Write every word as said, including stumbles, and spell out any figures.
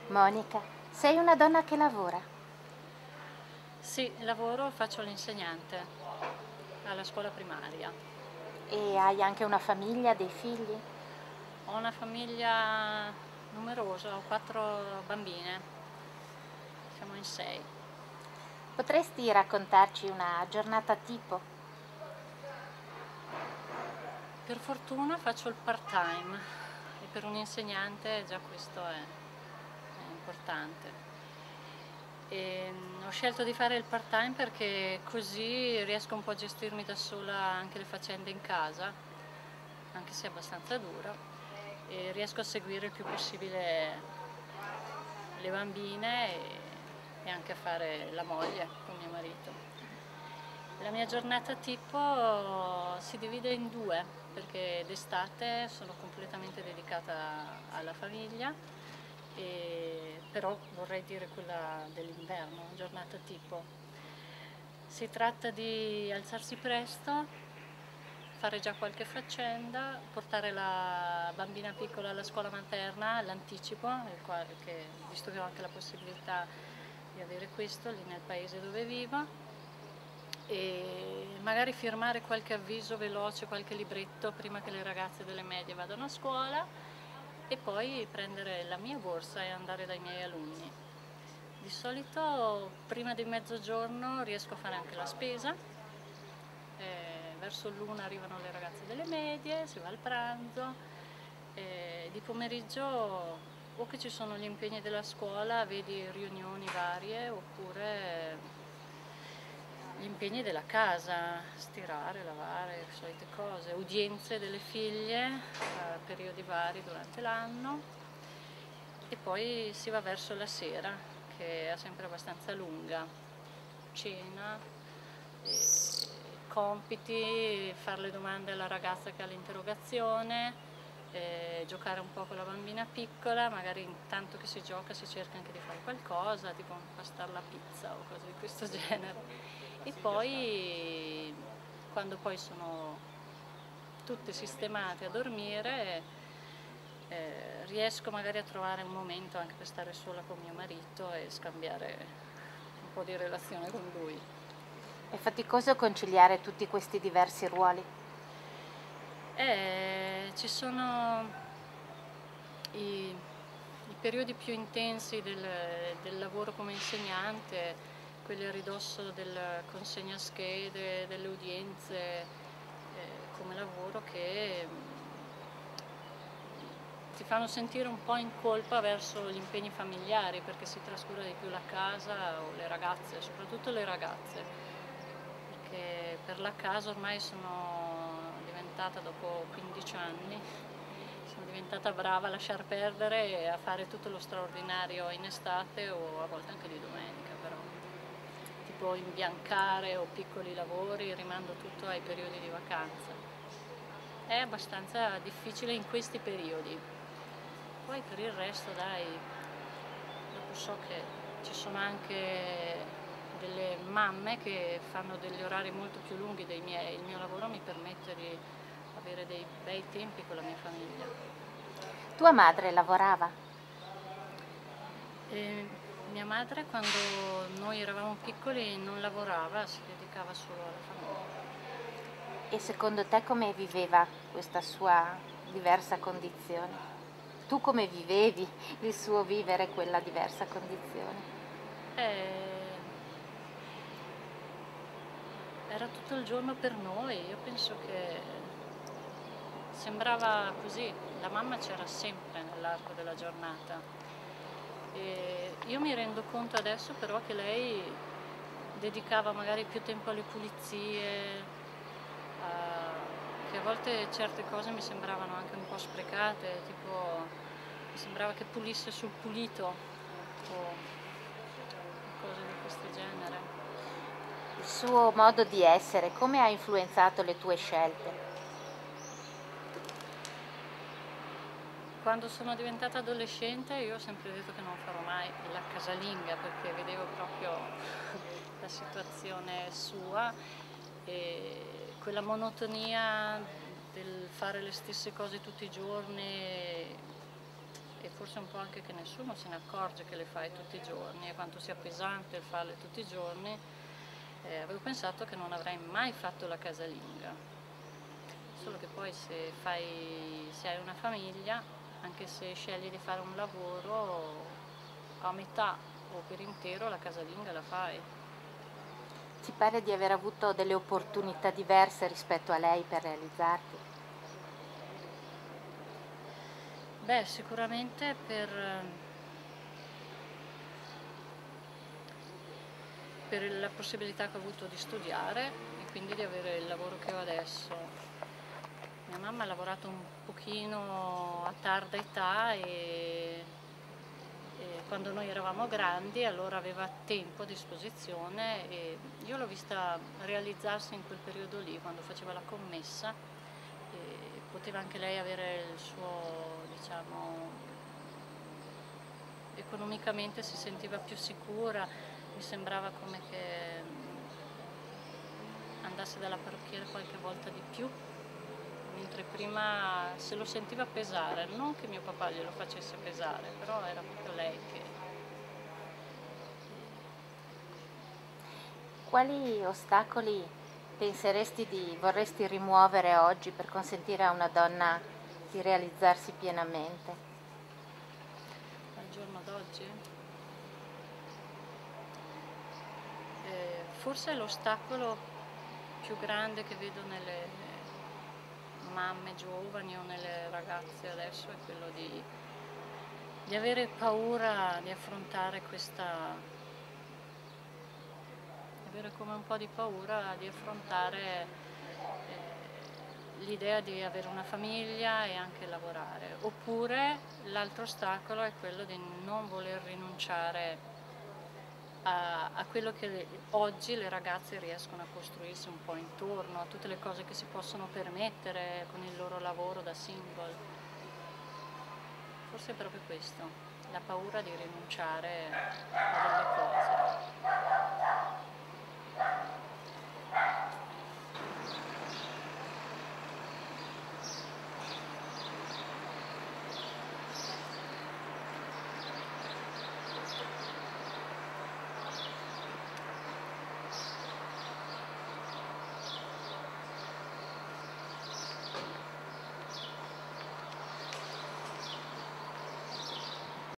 Monica, sei una donna che lavora Sì, lavoro, faccio l'insegnante alla scuola primaria. e hai anche una famiglia, dei figli? Ho una famiglia numerosa, ho quattro bambine, siamo in sei. Potresti raccontarci una giornata tipo? Per fortuna faccio il part-time e per un insegnante già questo è, è importante. E, mm, ho scelto di fare il part-time perché così riesco un po' a gestirmi da sola anche le faccende in casa, anche se è abbastanza dura, e riesco a seguire il più possibile le bambine e, e anche a fare la moglie con mio marito. La mia giornata tipo si divide in due, perché d'estate sono completamente dedicata alla famiglia, e, però vorrei dire quella dell'inverno, giornata tipo. Si tratta di alzarsi presto, fare già qualche faccenda, portare la bambina piccola alla scuola materna, all'anticipo, visto che ho anche la possibilità di avere questo lì nel paese dove vivo, e magari firmare qualche avviso veloce, qualche libretto prima che le ragazze delle medie vadano a scuola e poi prendere la mia borsa e andare dai miei alunni. Di solito prima di mezzogiorno riesco a fare anche la spesa, eh, verso l'una arrivano le ragazze delle medie, si va al pranzo, eh, di pomeriggio o che ci sono gli impegni della scuola, vedi riunioni varie, oppure gli impegni della casa, stirare, lavare, le solite cose, udienze delle figlie a periodi vari durante l'anno e poi si va verso la sera che è sempre abbastanza lunga, cena, e compiti, fare le domande alla ragazza che ha l'interrogazione, eh, giocare un po' con la bambina piccola, magari intanto che si gioca si cerca anche di fare qualcosa, tipo impastare la pizza o cose di questo genere. E poi quando poi sono tutte sistemate a dormire, eh, riesco magari a trovare un momento anche per stare sola con mio marito e scambiare un po' di relazione con lui. È faticoso conciliare tutti questi diversi ruoli? Eh, ci sono i, i periodi più intensi del, del lavoro come insegnante, quelli a ridosso del consegna schede, delle udienze, eh, come lavoro che mh, ti fanno sentire un po' in colpa verso gli impegni familiari perché si trascura di più la casa o le ragazze, soprattutto le ragazze, perché per la casa ormai sono diventata dopo quindici anni, sono diventata brava a lasciar perdere e a fare tutto lo straordinario in estate o a volte anche di domenica, però tipo imbiancare o piccoli lavori, rimando tutto ai periodi di vacanza. È abbastanza difficile in questi periodi. Poi per il resto, dai, dopo so che ci sono anche delle mamme che fanno degli orari molto più lunghi dei miei, il mio lavoro mi permette di avere dei bei tempi con la mia famiglia. Tua madre lavorava? E mia madre quando noi eravamo piccoli non lavorava, si dedicava solo alla famiglia. E secondo te come viveva questa sua diversa condizione? Tu come vivevi il suo vivere quella diversa condizione? Eh, era tutto il giorno per noi, io penso che sembrava così, la mamma c'era sempre nell'arco della giornata. E io mi rendo conto adesso però che lei dedicava magari più tempo alle pulizie, a- che a volte certe cose mi sembravano anche un po' sprecate, tipo mi sembrava che pulisse sul pulito o cose di questo genere. Il suo modo di essere, come ha influenzato le tue scelte? Quando sono diventata adolescente io ho sempre detto che non farò mai la casalinga perché vedevo proprio la situazione sua e quella monotonia del fare le stesse cose tutti i giorni e forse un po' anche che nessuno se ne accorge che le fai tutti i giorni e quanto sia pesante il farle tutti i giorni, eh, avevo pensato che non avrei mai fatto la casalinga, solo che poi se, fai, se hai una famiglia, anche se scegli di fare un lavoro, a metà o per intero la casalinga la fai. Ti pare di aver avuto delle opportunità diverse rispetto a lei per realizzarti? Beh, sicuramente per, per la possibilità che ho avuto di studiare e quindi di avere il lavoro che ho adesso. Mia mamma ha lavorato un pochino a tarda età e, e quando noi eravamo grandi allora aveva tempo a disposizione e io l'ho vista realizzarsi in quel periodo lì, quando faceva la commessa, e poteva anche lei avere il suo, diciamo, economicamente si sentiva più sicura, mi sembrava come che andasse dalla parrucchiera qualche volta di più, mentre prima se lo sentiva pesare, non che mio papà glielo facesse pesare, però era proprio lei che... Quali ostacoli penseresti di vorresti rimuovere oggi per consentire a una donna di realizzarsi pienamente? Al giorno d'oggi? Eh, forse l'ostacolo più grande che vedo nelle mamme giovani o nelle ragazze adesso è quello di, di avere paura di affrontare questa... avere come un po' di paura di affrontare eh, l'idea di avere una famiglia e anche lavorare. Oppure l'altro ostacolo è quello di non voler rinunciare a, a quello che le, oggi le ragazze riescono a costruirsi un po' intorno, a tutte le cose che si possono permettere con il loro lavoro da single. Forse è proprio questo, la paura di rinunciare a delle cose.